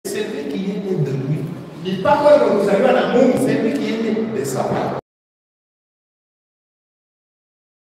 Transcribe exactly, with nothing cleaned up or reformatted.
celui qui est né de lui. Ni pako ndio kuzaliwa na Mungu. Celui qui est né de sa part.